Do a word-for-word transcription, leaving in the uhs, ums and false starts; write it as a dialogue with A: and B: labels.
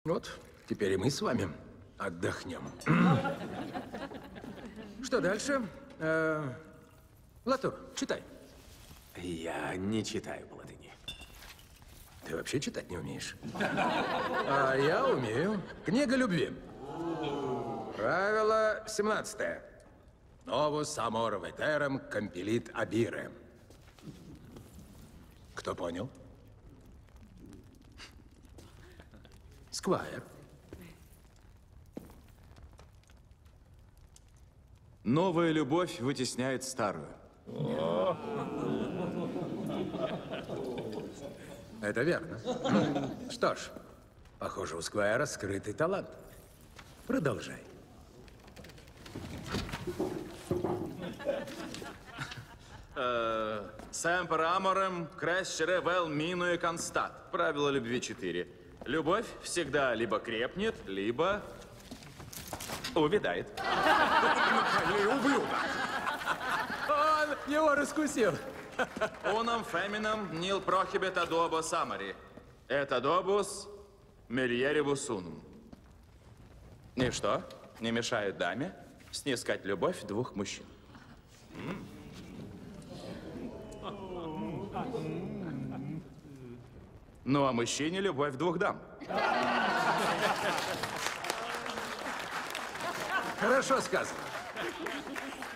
A: Вот, теперь и мы с вами отдохнем. Что дальше? Э, Латур, читай.
B: Я не читаю по латыни.
A: Ты вообще читать не умеешь? А я умею. Книга любви. Правило семнадцатое. Novus amor veterum compellit abire. Кто понял? Сквайр.
C: Новая любовь вытесняет старую.
A: Это верно. Что ж, похоже, у Сквайра скрытый талант. Продолжай.
C: Семпер аморем кресчере вел минуе констат. Правило любви четыре. Любовь всегда либо крепнет, либо увядает.
B: Ублюдок!
A: Он его раскусил.
C: Унам феминам нил прохибет адобо самари. Это добус мельеревус унум. Ничто не мешает даме снискать любовь двух мужчин. Ну, а мужчине любовь двух дам.
A: Хорошо сказано.